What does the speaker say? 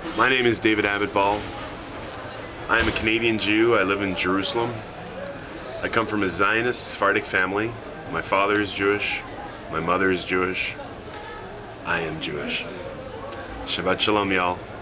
My name is David Abitbol. I am a Canadian Jew. I live in Jerusalem. I come from a Zionist Sephardic family. My father is Jewish. My mother is Jewish. I am Jewish. Shabbat Shalom, y'all.